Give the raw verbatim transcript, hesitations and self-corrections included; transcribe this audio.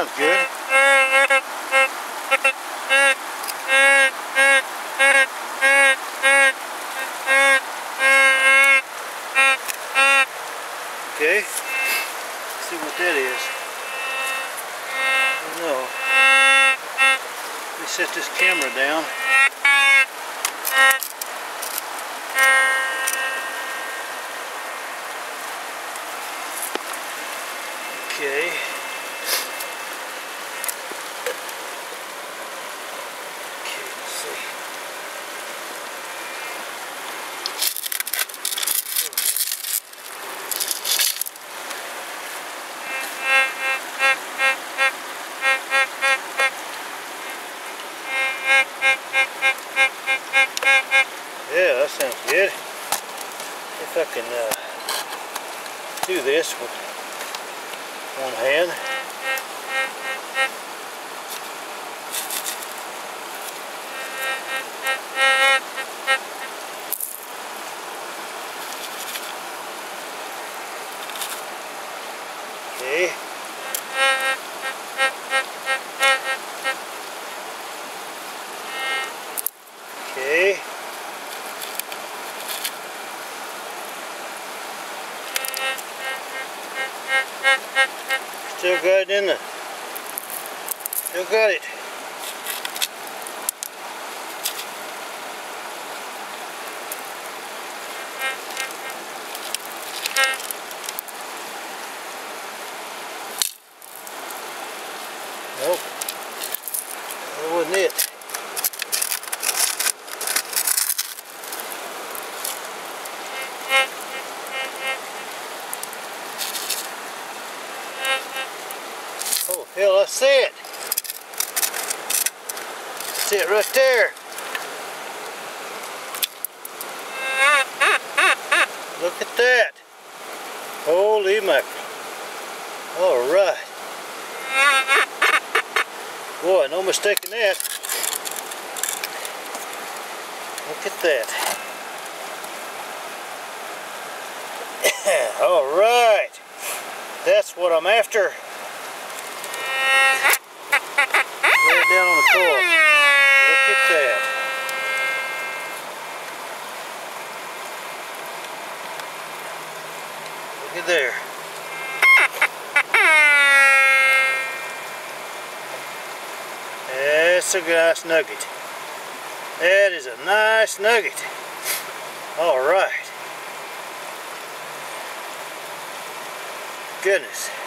sounds good. Okay, let's see what that is. I don't know. Let me set this camera down. Okay. Okay, let's see. Yeah, that sounds good. If I can uh, do this with one hand. Okay. Okay. Still got it in the, still got it. Nope, that wasn't it. Oh hell, that's it. That's it right there. Look at that. Holy mackerel. Alright. Boy, no mistaking that. Look at that. Alright. That's what I'm after. Lay it down on the coil. Look at that. Look at there. That's a nice nugget. That is a nice nugget. All right. Goodness.